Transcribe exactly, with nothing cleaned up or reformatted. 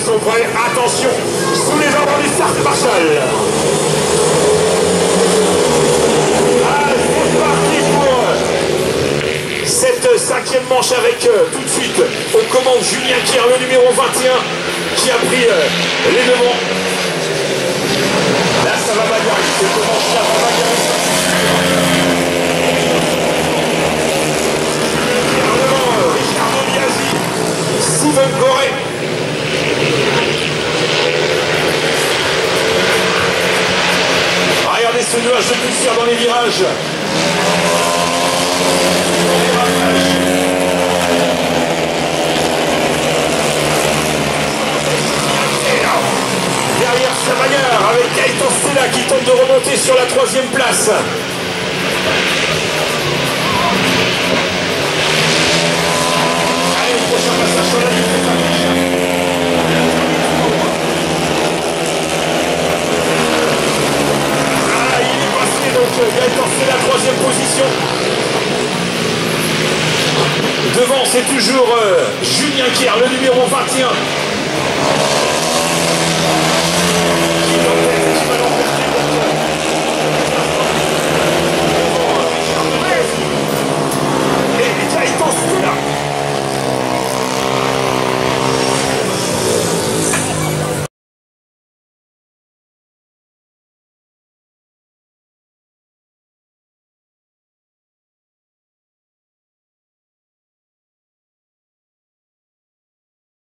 ils sont prêts. Attention, sous les ordres du Start Marshall. Allez, c'est parti pour cette cinquième manche avec euh, tout de suite aux commandes Julien Kier, le numéro vingt et un, qui a pris euh, les devants. Là, ça va bagarrer. Cette manche-là va bagarrer. Ricardo Biasi, Steven Gorey. Regardez ce nuage de poussière dans les virages. Derrière sa bagarre avec Gaëtan Stella qui tente de remonter sur la troisième place. Allez, le prochain passage sur la ligne. Ah, il est passé donc Gaëtan Stella, troisième position. Devant, c'est toujours euh, Julien Kier, le numéro vingt et un.